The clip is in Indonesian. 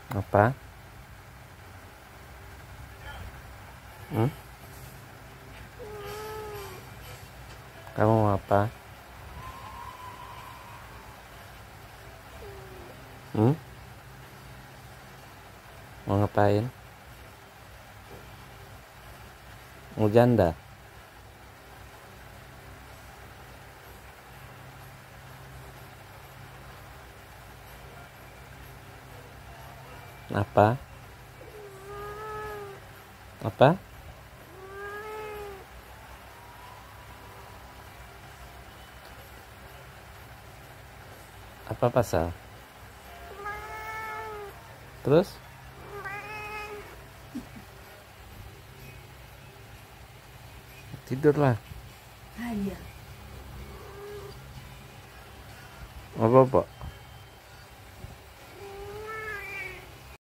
Apa? Hmm? Kamu mau apa? Hmm? Mau ngapain? Mau janda? Apa? Apa? Apa pasal? Terus? Tidurlah. Hanya Apa, Pak?